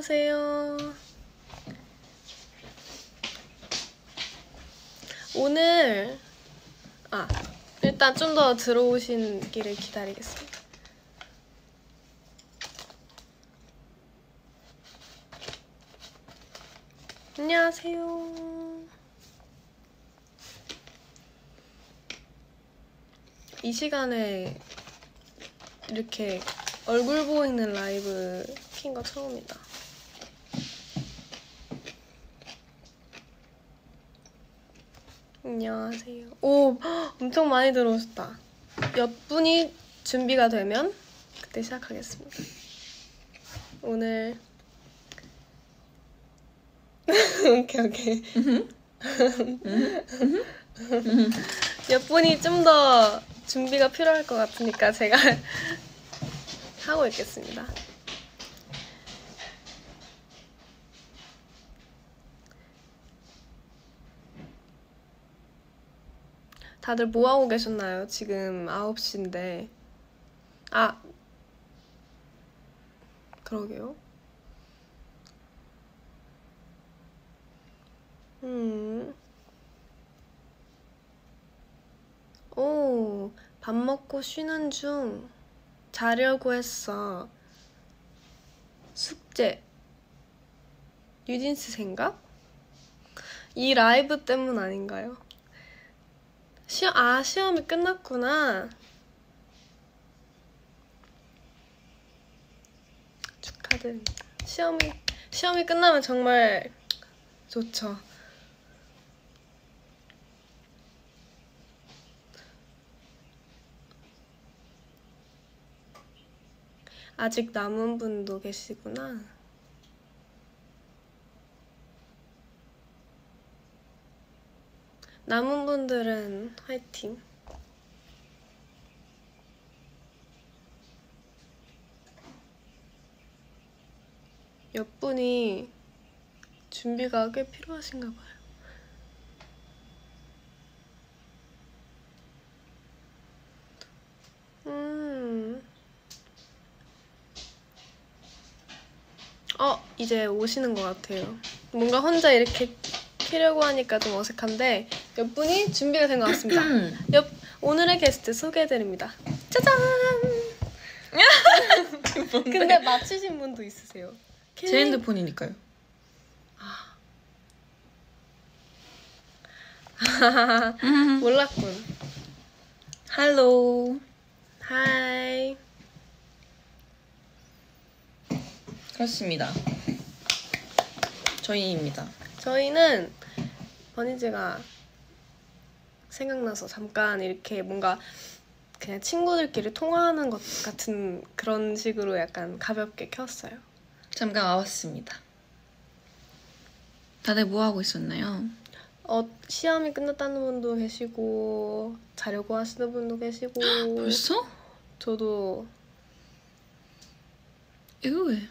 안녕하세요. 오늘 일단 좀 더 들어오시기를 기다리겠습니다. 안녕하세요. 이 시간에 이렇게 얼굴 보이는 라이브 킨 거 처음이다. 안녕하세요. 오, 엄청 많이 들어오셨다. 몇 분이 준비가 되면 그때 시작하겠습니다. 오늘 오케이. 몇 분이 좀 더 준비가 필요할 것 같으니까 제가 하고 있겠습니다. 다들 뭐 하고 계셨나요? 지금 9시인데. 그러게요. 오, 밥 먹고 쉬는 중. 자려고 했어. 숙제. 뉴진스 생각? 이 라이브 때문 아닌가요? 시험이 끝났구나. 축하드립니다. 시험이 끝나면 정말 좋죠. 아직 남은 분도 계시구나. 남은 분들은 화이팅. 몇 분이 준비가 꽤 필요하신가 봐요. 이제 오시는 것 같아요. 뭔가 혼자 이렇게 키려고 하니까 좀 어색한데 몇 분이 준비가 된 것 같습니다. 오늘의 게스트 소개해드립니다. 짜잔! 근데 맞히신 분도 있으세요. 제 핸드폰이니까요. 몰랐군. 할로. 하이. 그렇습니다. 저희입니다. 저희는 버니즈가 생각나서 잠깐 이렇게 뭔가 그냥 친구들끼리 통화하는 것 같은 그런 식으로 약간 가볍게 켰어요. 잠깐 와봤습니다. 다들 뭐 하고 있었나요? 시험이 끝났다는 분도 계시고 자려고 하시는 분도 계시고. 벌써? 저도. 왜?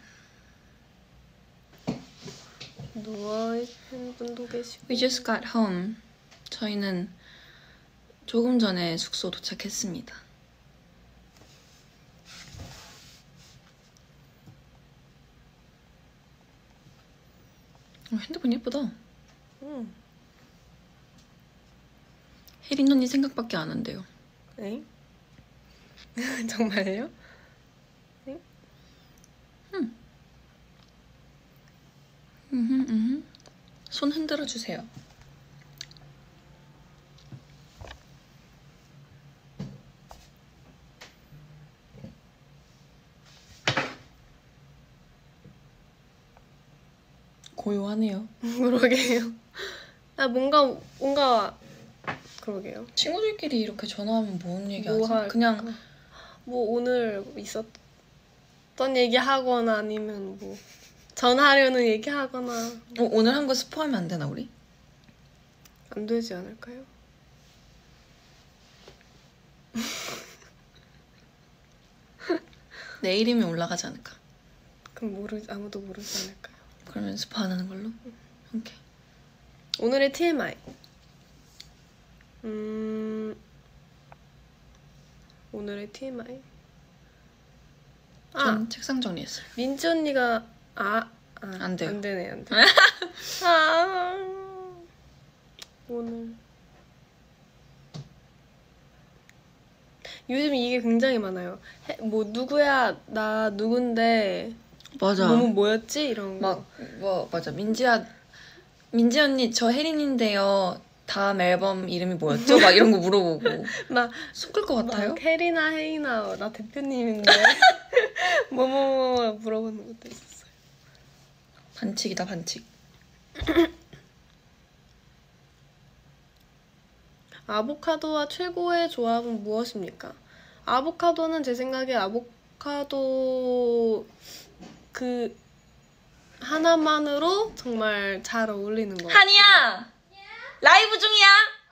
누워있는 분도 계시고. We just got home. 저희는 조금 전에 숙소 도착했습니다. 핸드폰 예쁘다. 혜린 언니 생각밖에 안 한대요. 엥? 정말요? 손 흔들어 주세요. 고요하네요. 그러게요. 뭔가 그러게요. 친구들끼리 이렇게 전화하면 뭔 얘기하지? 뭐 그냥 뭐 오늘 있었던 얘기하거나 아니면 뭐 전하려는 얘기하거나. 오늘 한 거 스포하면 안 되나 우리? 안 되지 않을까요? 내일이면 올라가지 않을까? 그럼 아무도 모르지 않을까요? 그러면 스포 안 하는 걸로? 오케이. 오늘의 TMI. 오늘의 TMI. 전 책상 정리했어요. 민지 언니가 안 돼요. 안 되네, 안 돼. 아, 오늘. 요즘 이게 굉장히 많아요. 뭐, 누구야, 나 누군데, 맞아. 몸은 뭐였지? 이런 거. 맞아. 민지 언니, 저 혜린인데요. 다음 앨범 이름이 뭐였죠? 막 이런 거 물어보고. 나, 속을 것 같아요? 막 혜리나 혜이나, 나 대표님인데. 뭐뭐뭐 물어보는 것도 있었어요. 반칙이다, 반칙. 아보카도와 최고의 조합은 무엇입니까? 아보카도는 제 생각에 아보카도 그 하나만으로 정말 잘 어울리는 것 같아요. 한이야! 라이브 중이야!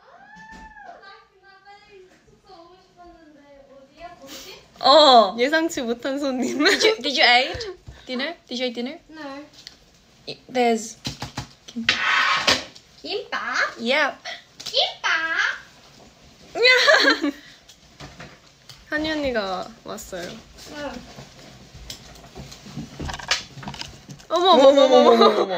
어. 예상치 못한 손님. Did you eat dinner? Did you eat dinner? No. There's 김밥? Yep. 김밥? 한이 언니가 왔어요. 어머.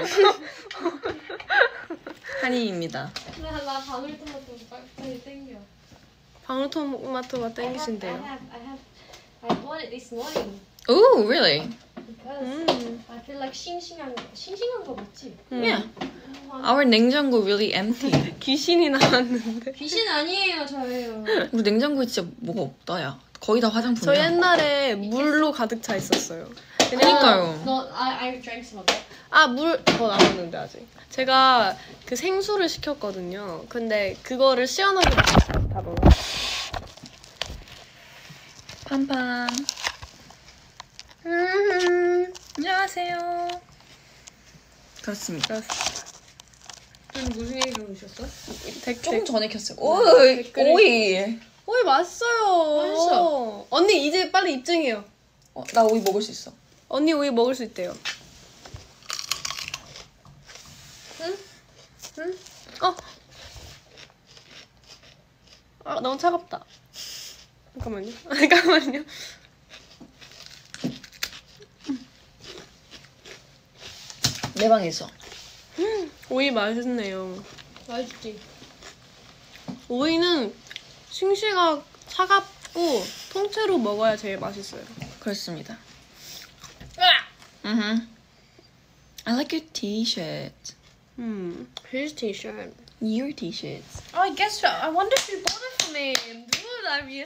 한이입니다. 나 방울토마토 빨리 땡겨. 방울토마토가 땡기신데요. I bought it this morning Ooh, really? because I feel like 싱싱한 거 맞지? Yeah. Our 냉장고 really empty. 귀신이 나왔는데. 귀신 아니에요 저예요. 우리 냉장고에 진짜 뭐가 없다, 야. 거의 다 저 화장품이야. 옛날에 물로 가득 차 있었어요. 그러니까요. No, I drank some of it. 아, 물 더 남았는데 아직. 제가 그 생수를 시켰거든요. 근데 그거를 시원하게 다 먹어. 팜팜. 안녕하세요. 그렇습니다. 무슨 얘기 들으셨어? 조금 전에 켰어요. 댓글이- 오이. 오이 맛있어요. 맛있어. 언니 이제 빨리 입증해요. 나 오이 먹을 수 있어. 언니 오이 먹을 수 있대요. 응? 아, 너무 차갑다. 잠깐만요. 내 방에 있어. 오이 맛있네요. 맛있지? 오이는 싱싱하고 차갑고 통째로 먹어야 제일 맛있어요. 그렇습니다. I like your t-shirt. His t-shirt. Your t-shirts. I guess so. I wonder if you bought it for me. 누구 날 위해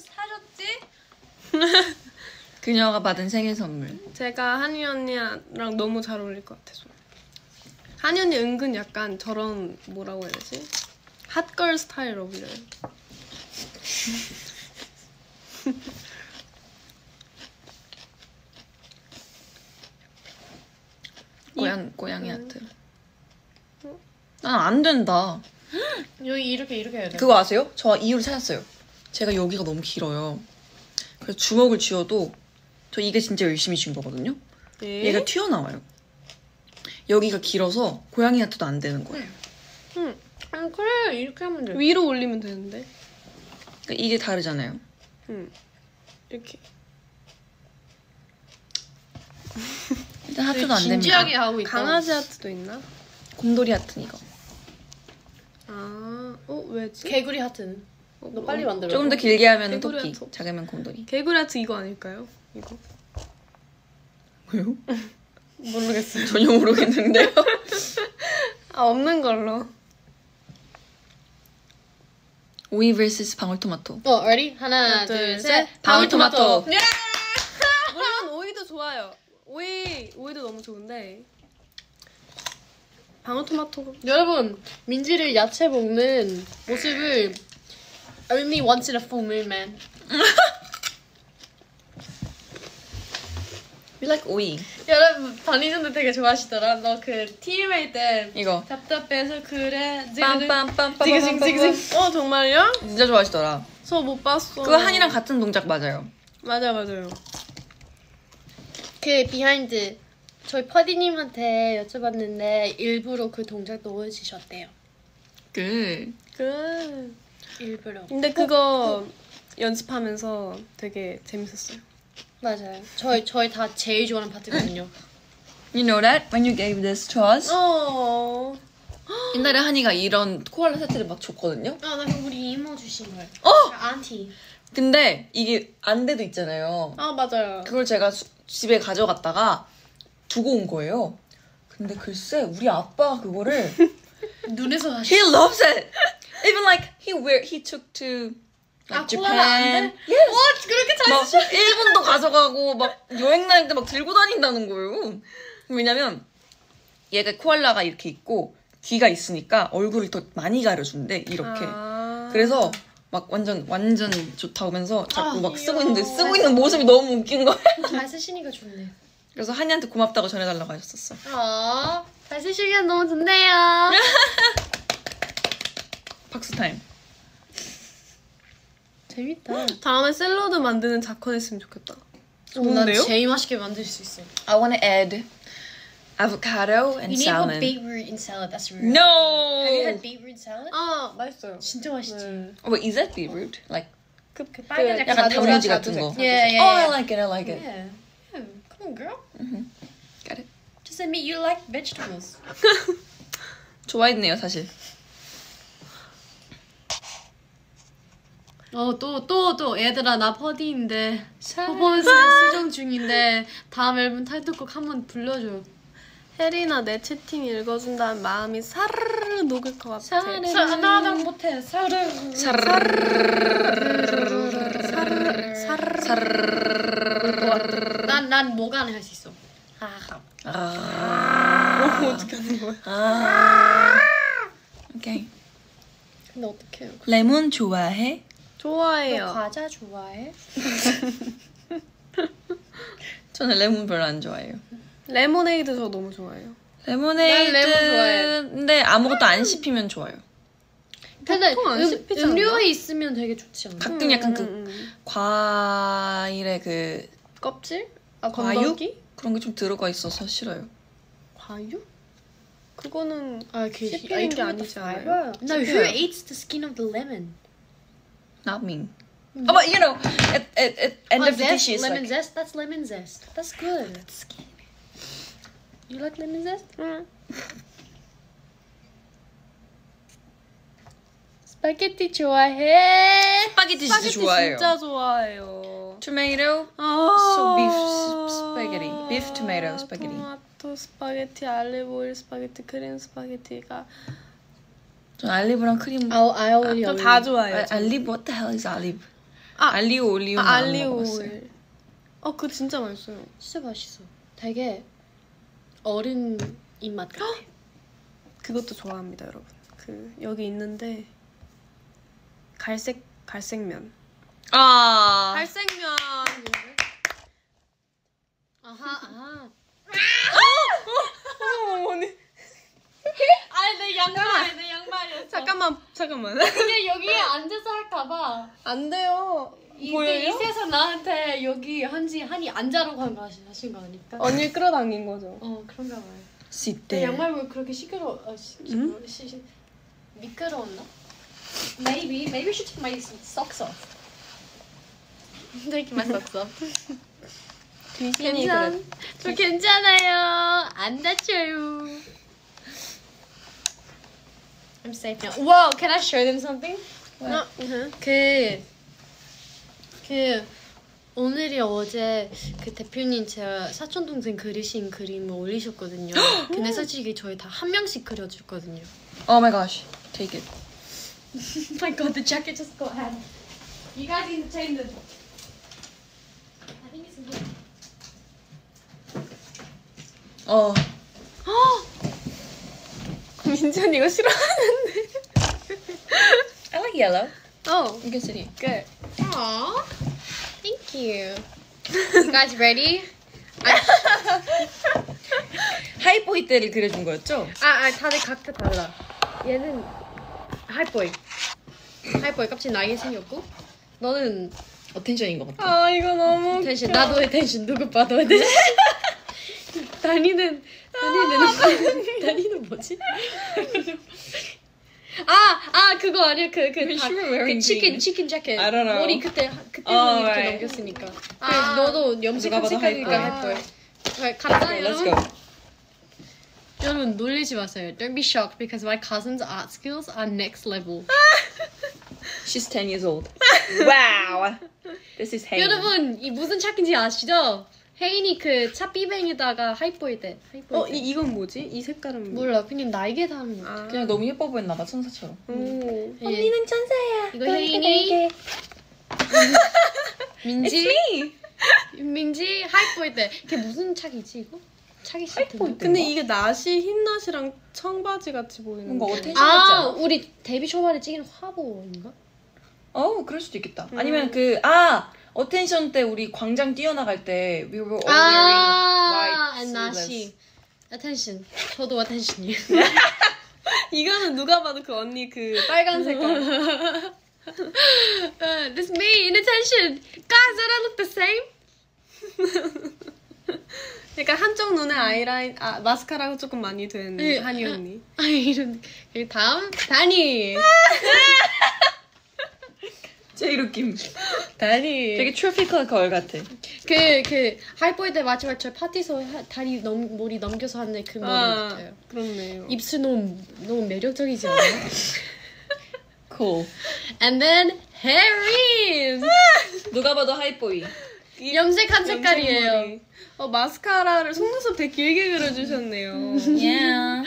사줬지? 그녀가 받은 생일 선물. 제가 한이 언니랑 너무 잘 어울릴 것 같아서. 한이 언니 은근 약간 저런 뭐라고 해야 되지? 핫걸 스타일 어울려요. 고양이 하트. 난 안 된다. 여기 이렇게 해야 돼. 그거 아세요? 저 이유를 찾았어요. 제가 여기가 너무 길어요. 그래서 주먹을 쥐어도 저 이게 진짜 열심히 쥔 거거든요. 예? 얘가 튀어나와요. 여기가 길어서 고양이 하트도 안 되는 거예요. 그래 이렇게 하면 돼. 위로 올리면 되는데. 그러니까 이게 다르잖아요. 이렇게. 일단 하트도 안 됩니다. 진지하게 하고 있다. 강아지 하트도 있나? 곰돌이 하트는 이거. 아, 왜지? 개구리 하트는. 너 빨리 만들어. 조금 더 길게 하면 개구리 토끼, 하트. 작으면 곰돌이. 개구리 하트 이거 아닐까요? 이거. 왜요? 모르겠어요. 전혀 모르겠는데요. 아, 없는 걸로. 오이 vs 방울토마토. ready? 하나, 둘, 셋. 방울토마토. 물론 오이도 좋아요. 오이도 너무 좋은데 방울토마토 여러분, 민지를 야채 먹는 모습을 only once in a full moon, man. We like 오이. 여러분, 바니전도 되게 좋아하시더라. 너 그 TMI 때 이거. 답답해서 그래. 빰빰빰빰. 지그징. 정말요? 진짜 좋아하시더라. 저 못 봤어. 그거 한이랑 같은 동작 맞아요. 맞아요. 그 비하인드 저희 퍼디님한테 여쭤봤는데 일부러 그 동작 넣어주셨대요. 그 일부러. 근데 그거 연습하면서 되게 재밌었어요. 맞아요. 저희 다 제일 좋아하는 파트거든요. You know that when you gave this to us. 어. 옛날에 한이가 이런 코알라 세트를 막 줬거든요. 아, 나 그거 우리 이모 주신 거예요. 어! 안티. 근데 이게 안대도 있잖아요. 아 맞아요. 그걸 제가 집에 가져갔다가 두고 온 거예요. 근데 글쎄 우리 아빠가 그거를 눈에서 하시. He loves it. Even like he took to like 코알라 안 Japan. 돼? 와, 그렇게 잘 막 쓰셔. 일본도 가져가고 막 여행 다닐 때 막 들고 다닌다는 거예요. 왜냐면 얘가 코알라가 이렇게 있고 귀가 있으니까 얼굴을 더 많이 가려준대 이렇게. 그래서 막 완전 좋다고 하면서 자꾸 막 쓰고 있는데 쓰고 있는 모습이 너무 웃긴 거야. 잘 쓰시니까 좋네. 그래서 한이한테 고맙다고 전해달라고 하셨었어. 잘 쓰시기엔 너무 좋네요. 박수 타임. 재밌다. 다음에 샐러드 만드는 작권 했으면 좋겠다. 난 좋은데요? 제일 맛있게 만들 수 있어. I want to add avocado and You need to salmon. put beetroot in salad. That's really No. Have you had beetroot salad? 아 맛있어요. 진짜 맛있지. 네. Oh, wait, is that beetroot? Like 그 빨간 그 약간 자두색, 단무지 같은 자두색, 거. 자두색. Yeah, Oh, I yeah. like it. I like it. Yeah. Yeah. Come on, girl. Got it. Just admit you like vegetables. 좋아했네요, 사실. 또 얘들아 나 퍼디인데 퍼포먼스 수정 중인데 다음 앨범 타이틀곡 한번 불러줘. 혜리나 내 채팅 읽어준다는 마음이 사르르 녹을 것 같아. 나랑 못해. 난 뭐가 안 할 수 있어. 어떻게 하는 거야? 오케이. 근데 어떡해요? 레몬 좋아해? 좋아해요. 너 과자 좋아해? 저는 레몬 별로 안 좋아해요. 레모네이드 저 너무 좋아해요. 레모네이드. 난 레몬 좋아해. 근데 아무것도 안 씹히면 좋아요. 근데 보통 안 씹히지 않나? 음료에 있으면 되게 좋지 않아? 가끔 약간 그 과일의 그 껍질? 과육? 건더기? 그런 게 좀 들어가 있어서 싫어요. 과육? 그거는 그 씹히는 게 아니지 않아요? No, who 씹혀요. eats the skin of the lemon? Not me. Oh, but you know, at end of the dish is lemon like zest. That's lemon zest. That's good. You like lemon zest? 응. 스파게티 좋아해? 스파게티 진짜 좋아해요. 진짜 좋아해요. Tomato, 아, so beef spaghetti, beef tomato spaghetti. 토마토 스파게티, 알리브오일 스파게티, 크림 스파게티가 전 알리브랑 크림. I only 저 다 좋아해요. 저는. 알리브? What the hell is 알리브? 아, 알리오 올리오. 알리오일. 그거 진짜 맛있어요. 진짜 맛있어. 되게 어른 입맛 같아. 그것도 좋아합니다, 여러분. 그 여기 있는데 갈색면. 아. 갈색면. 아하. 어머니. 아니 내 양말이었어. 잠깐만. 근데 여기에 앉아서 할까봐. 안 돼요. 이 보여요? 세상 나한테 여기 한이 앉아라고 하신 거 아닐까? 언니를 끌어당긴 거죠. 그런가 봐요. 내 시대. 양말 왜 그렇게 미끄러웠나? Maybe I should take my socks off. Take my socks off. 귀신이 그래. 저 괜찮아요. 안 다쳐요. I'm safe now. Wow, can I show them something? 오늘이 어제 그 대표님 제가 사촌 동생 그리신 그림을 올리셨거든요. 근데 솔직히 저희 다 한 명씩 그려줬거든요. Oh my gosh, take it. Oh my god, the jacket just got hand. You guys need to change the. I think it's good. 민찬 이거 싫어하는데. I like yellow. Oh, You can sit here. good. Aww, thank you. You guys ready? 하이보이 때를 그려준 거였죠? 다들 각자 달라. 얘는 하이보이 깜찍 나게 생겼고, 너는 어텐션인 것 같아. 아 이거 너무 텐션. 웃겨. 나도 텐션. 누구 봐도 텐션. 다니는 뭐지? 그거 아니야. 그 sure wearing 치킨 자켓. I don't know. 머리 그때 이렇게 right. 넘겼으니까. 너도 염색 누가 봐도 색깔이니까 하이보이. 할거야. 간다. Let's go. 여러분 놀리지 마세요. Don't be shocked because my cousin's art skills are next level. She's 10 years old. Wow. This is Hain. 여러분 이 무슨 착인지 아시죠? 혜인이 그 차 삐뱅에다가 하이보이 때. 이건 뭐지? 이 색깔은 몰라. 그냥 날개 달은 거. 그냥 너무 예뻐 보였나 봐, 천사처럼. 오. 언니는 천사야. 이거 혜인이. 민지. It's me. 민지 하이보이 때. 그게 무슨 착이지 이거? 착이 하이보이 때. 근데 이게 낫이 흰 낫이랑 청바지 같이 보이는. 뭔가 게. 어텐션 같지 않아? 우리 데뷔 초반에 찍은 화보인가? 그럴 수도 있겠다. 아니면 어텐션 때 우리 광장 뛰어나갈 때 we were all wearing white 나시. attention. 저도 attention이에요. 이거는 누가 봐도 그 언니 그 빨간 색깔. This me in attention. Guys, don't I look the same? 그러니까 한쪽 눈에 아이라인, 마스카라가 조금 많이 된 한이 언니. 이런. 그리고 다음 다니. 제일 웃김. 다니. 되게 트로피컬 걸 같아. 그 하이보이 때 마지막 저 파티에서 다리 머리 넘겨서 하는 그 머리 같아요. 그렇네요. 입술 너무 매력적이지 않아요? Cool. And then Harry. 누가 봐도 하이보이. 염색한 색깔이에요. 마스카라를 속눈썹 되게 길게 그려주셨네요. Yeah.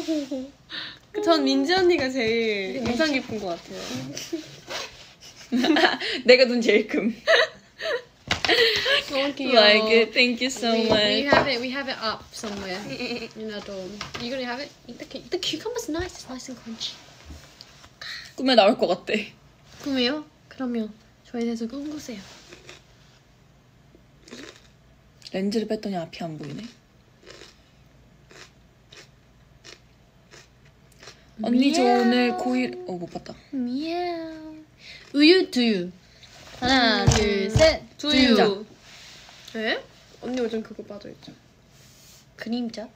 전 민지 언니가 제일 인상 깊은 것 같아요. 내가 눈 제일 큼. 너무 귀여워. Like it. Thank you so much. We have it up somewhere in our dorm. You gonna have it? The cucumber's nice. It's nice and crunchy. 꿈에 나올 것 같대. 꿈이요? 그러면 저에 대해서 꿈꾸세요. 렌즈를 뺐더니 앞이 안 보이네. 언니 저 오늘 고1 못 봤다. 미야오. 우유 두유. 하나 둘 셋. 두유. 네? 언니 요즘 그거 빠져있죠. 그림자.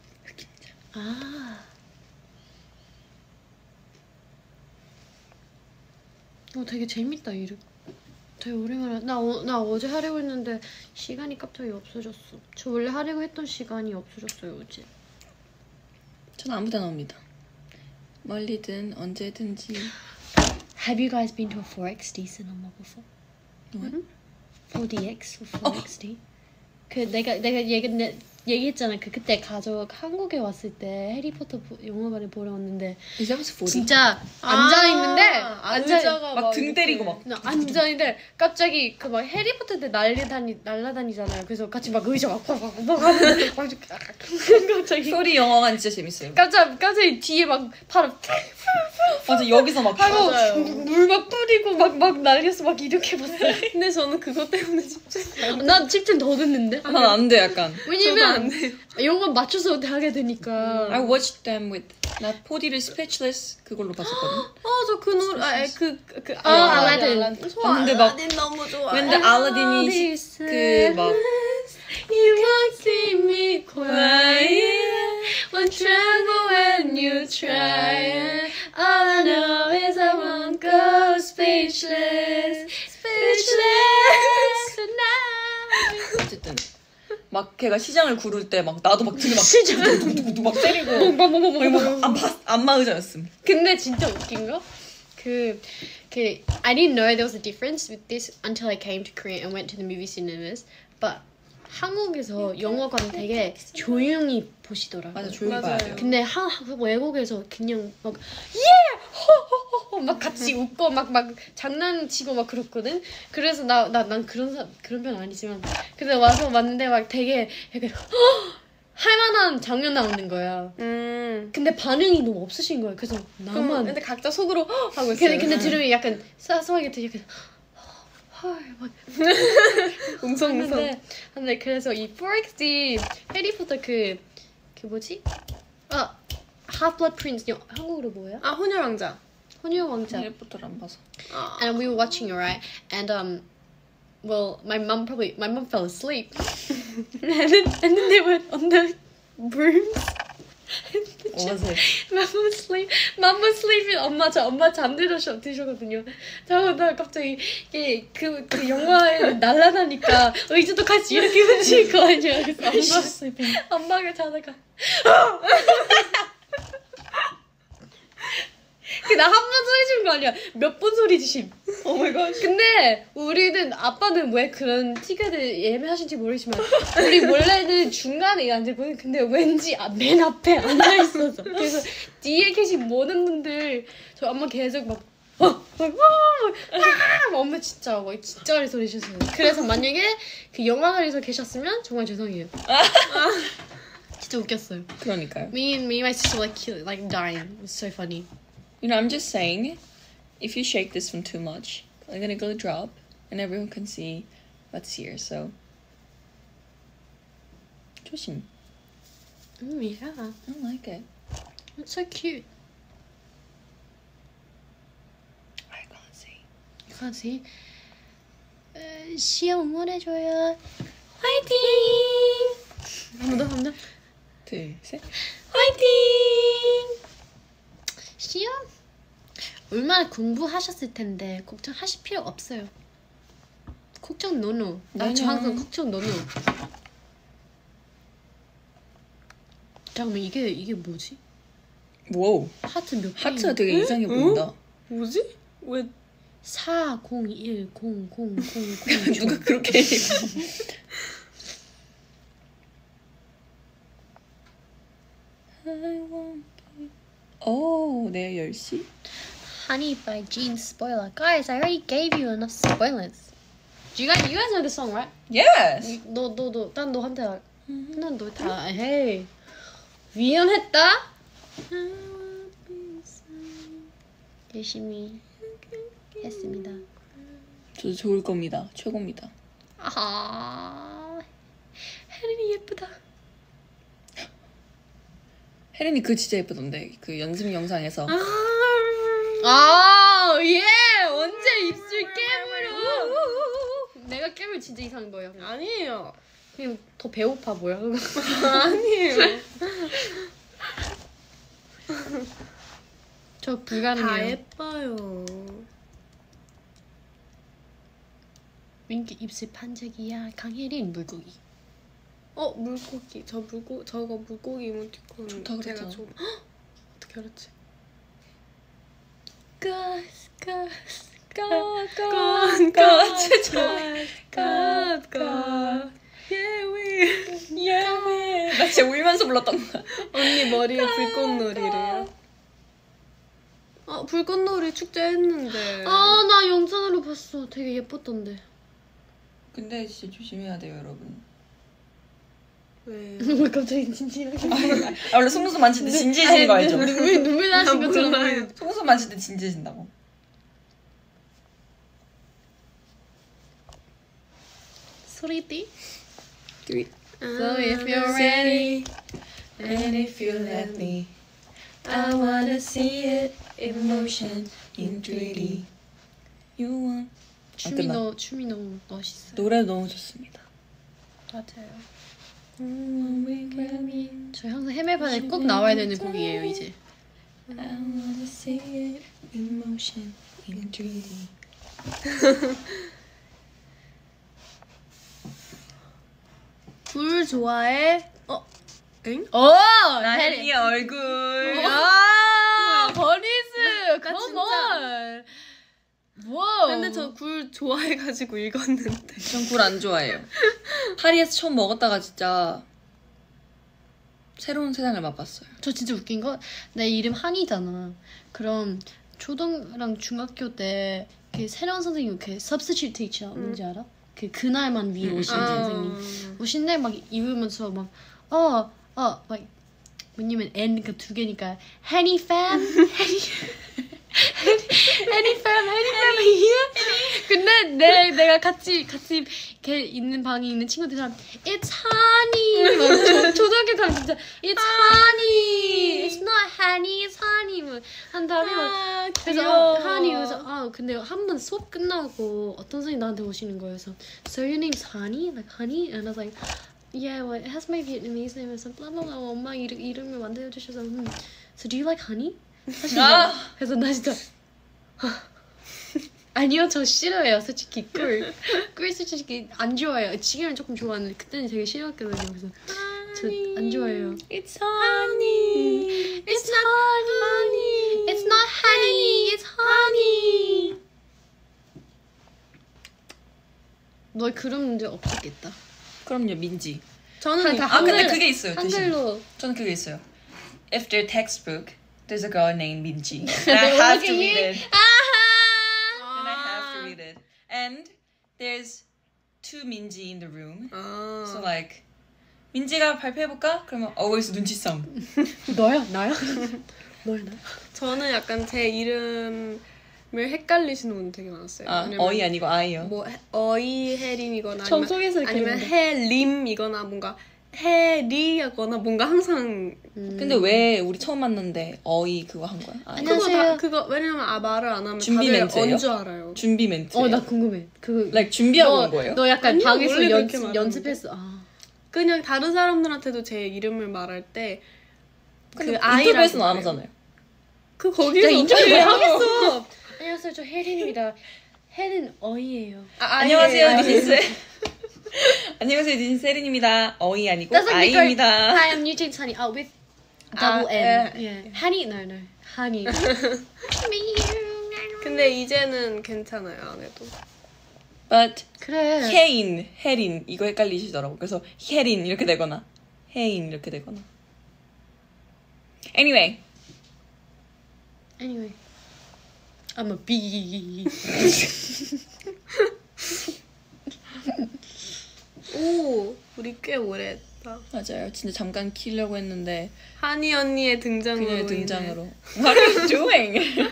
되게 재밌다 이름. 되게 오랜만에 나 어제 하려고 했는데 시간이 갑자기 없어졌어. 저 원래 하려고 했던 시간이 없어졌어요 어제. 저는 아무 데나 옵니다. 멀리든 언제든지. Have you guys been to a 4XD cinema before? What? 4DX or 4XD? 그 내가 얘기했잖아. 그때 한국에 왔을 때 해리포터 영화관에 보러 왔는데 Is that 40? 진짜 앉아있는데 의자가 막 등 때리고 막. 앉아있는데 갑자기 그 막 해리포터 때 날라다니잖아요. 그래서 같이 막 의자 막 갑자기 소리 영화관 진짜 재밌어요. 갑자기 뒤에 막 바로 맞아 여기서 막 하고 맞아요. 물 막 뿌리고 막 날렸어. 막 이렇게 봤어요. 근데 저는 그것 때문에 집중. 난 집중 더 듣는데. 난 안 돼 약간. 왜냐면 영화 맞춰서 하게 되니까. I watched them with 나 4D를 Speechless 그걸로 봤었거든. 저 그 노래, 알라딘. 근데 막 알라딘 너무 좋아. 근데 알라딘이 그 막 You won't see me quiet, won't tremble when you try. All I know is I won't go speechless tonight. 어쨌든 막 걔가 시장을 구를 때 막 나도 막 등에 막 시장 막 때리고 안마 의자였음. 근데 진짜 웃긴 거? I didn't know there was a difference with this until I came to Korea and went to the movie cinemas. But 한국에서 영화관 되게 조용히 보시더라고요. 맞아 조용히 맞아요. 봐야 돼요. 근데 외국에서 그냥 막 막 같이 웃고 막 장난치고 막 그렇거든. 그래서 난 그런 편 아니지만 근데 왔는데 막 되게 약간 할만한 장면 나오는 거야. 근데 반응이 너무 없으신 거야. 그래서 나만 근데 각자 속으로 하고 있어요. 근데 들으면 약간 사소하게 되게 약간 막 웅성웅성. 근데 그래서 이 4XD 해리포터 그 뭐지? Half-Blood Prince 한국어로 뭐예요? 혼혈왕자. 혼혈 왕자. 해리포터를 안 봐서. And we were watching it, right? And well, my mum fell asleep. and then they went on the brooms. 맘마 슬립이 엄마 잠드셨거든요. 나 갑자기 그 영화에 날아다니까 의지도 같이 이렇게 흔들 거 아니야. 그래서 엄마가 자다가 나 한 번 소리 지른 거 아니야. 몇 번 소리 지심. 오 마이 갓. 근데 우리는 아빠는 왜 그런 티켓을 예매하신지 모르지만 우리 원래는 중간에 앉았거든. 근데 왠지 맨 앞에 앉아 있어서 그래서 뒤에 계신 모든 분들 저 엄마 계속 막 엄마 진짜 많이 소리 지셨어요. 그래서 만약에 그 영화관에서 계셨으면 정말 죄송해요. 진짜 웃겼어요. 그러니까요. Me and my sister like dying. It was so funny. You know, I'm just saying, if you shake this one too much, I'm gonna go drop, and everyone can see what's here. So, 조심. Yeah. I don't like it. It's so cute. I can't see. You can't see. 시험 응원해줘요. 화이팅! 한 번 더. 둘, 셋. 화이팅! 시험? 얼마나 공부하셨을 텐데 걱정하실 필요 없어요. 걱정 노노. 저 항상 걱정 노노. 잠깐만 이게 뭐지? 와우. 하트 몇 개? 하트가 되게 이상해 보인다. 뭐지? 왜 4, 0, 1, 0, 0, 0, 0. 누가 그렇게 오, 내일 10시? Honey by Gene Spoiler. Guys, I already gave you enough spoilers. You guys know the song, right? Yes! 난 너한테 난 너 다 헤이 위험했다. 열심히 했습니다. 저도 좋을 겁니다. 최고입니다. 아, 혜린이 예쁘다. 혜린이 그 진짜 예쁘던데. 그 연습 영상에서. 예! 언제 입술 깨물어? 내가 깨물 진짜 이상한 거예요. 아니에요. 그냥 더 배고파 보여. 아니에요. 저 불가능해요. 다 예뻐요. 민기 입술 반짝이야. 강혜린 물고기. 물고기. 저거 물고기 이모티콘 좋다 그랬잖아. 제가 좀 어떻게 알았지? 예위. 나 진짜 울면서 불렀던 거야. 언니 머리에 불꽃놀이래요. 불꽃놀이 축제 했는데. 나 영상으로 봤어. 되게 예뻤던데. 근데 진짜 조심해야 돼요, 여러분. 왜? 왜 갑자기 진지하게? 원래 속눈썹 만질 때 진지해지는 거 알죠? 눈물 나신 것처럼. 속눈썹 만질 때 진지해진다고. 소리띠? 3. So if you're ready, and if you let me, I wanna see it in motion in 3D. You want. 춤이 너무 멋있어요. 노래 너무 좋습니다. 맞아요. 저 항상 헤매반에 꼭 나와야 되는 곡이에요 이제. I wanna see it in motion in 3D. 굴 좋아해? 엥? 혜린이 얼굴. 버니스, 진짜. 뭐? 근데 저 굴 좋아해가지고 읽었는데. 전 굴 안 좋아해요. 파리에서 처음 먹었다가 진짜 새로운 세상을 맛봤어요. 저 진짜 웃긴 거, 내 이름 한이잖아. 그럼 초등랑 중학교 때 그 새로운 선생님, 그 substitute teacher 뭔지 알아? 그날만 위에 오신 선생님 오신데 막 입으면서 막 왜냐면 N가 2개니까 Henny fam, Henny fam here. 근데 내가 같이 걔 있는 방에 있는 친구들이랑 It's honey. 막 초등학교 가면 진짜 It's honey. It's not honey. It's honey. 뭐 한 다음에 막 그래서 honey. 그래서 근데 한 번 수업 끝나고 어떤 선생님 나한테 오시는 거예요. 그래서 So your name's honey? Like honey? And I was like Yeah, well, it has my Vietnamese name and blah blah blah. 엄마 이름을 만들어 주셔서. So do you like honey? 사실 그래서 나 진짜 아니요, 저 싫어해요. 솔직히 꿀 솔직히 안 좋아해요. 지금은 조금 좋아하는데 그때는 되게 싫어했거든요. 그래서 저 안 좋아해요. It's honey. It's not honey. It's not honey. It's honey. 너 그런 문제 없었겠다. 그럼요, 민지. 저는 다 근데 그게 있어요, 대신. 한글로. 저는 그게 있어요. If their textbook, there's a girl named Minji. And I have to read it. And I have to read it. And there's two Minji in the room. So like, 민지가 발표해볼까? 그러면 always 눈치 싸움. 너야? 나야? 너야? 나? 저는 약간 제 이름을 헷갈리시는 분 되게 많았어요. 아, 왜냐면 어이 아니고 아이요. 뭐 어이해림이거나 정속에서 아니면 해림이거나 뭔가 해리하거나 뭔가 항상 근데 왜 우리 처음 만났는데 어이 그거 한 거야? 아이. 안녕하세요. 그거 왜냐면 말을 안 하면 준비 다들 멘트예요? 언 줄 알아요. 준비 멘트. 나 궁금해. 그거 like 준비하고 온 거예요? 너 약간 아니요, 방에서 원래 그렇게 말하는데. 연습했어. 그냥 다른 사람들한테도 제 이름을 말할 때 근데 그 아이라고 인터뷰에서는 안 말해요. 하잖아요. 그 거기서 인터뷰 어떻게 왜 해요? 하겠어? 안녕하세요, 저 혜린입니다. 혜는 어이예요. 안녕하세요, 니신스. 안녕하세요, 니신 세린입니다. 어이 아니고 That's like 아이입니다. Hi, I'm Eugene Sunny. With double N. Yeah. Honey, no. Honey. 근데 이제는 괜찮아요, 안 해도. But 그래. 혜린 이거 헷갈리시더라고. 그래서 혜린 이렇게 되거나 혜인 이렇게 되거나. Anyway, I'm a bee. 오, 우리 꽤 오래 했다. 맞아요. 진짜 잠깐 키려고 했는데 한이 언니의 등장으로 그녀의 인해. 등장으로. What are you doing?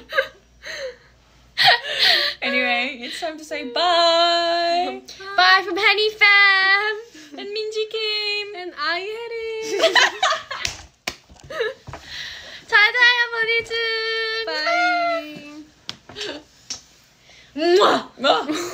Anyway, it's time to say bye. Bye from Honey Fam. And Minji Kim. And 아이해리. 잘 자요, 머리즈. 바이. 우와. 뭐?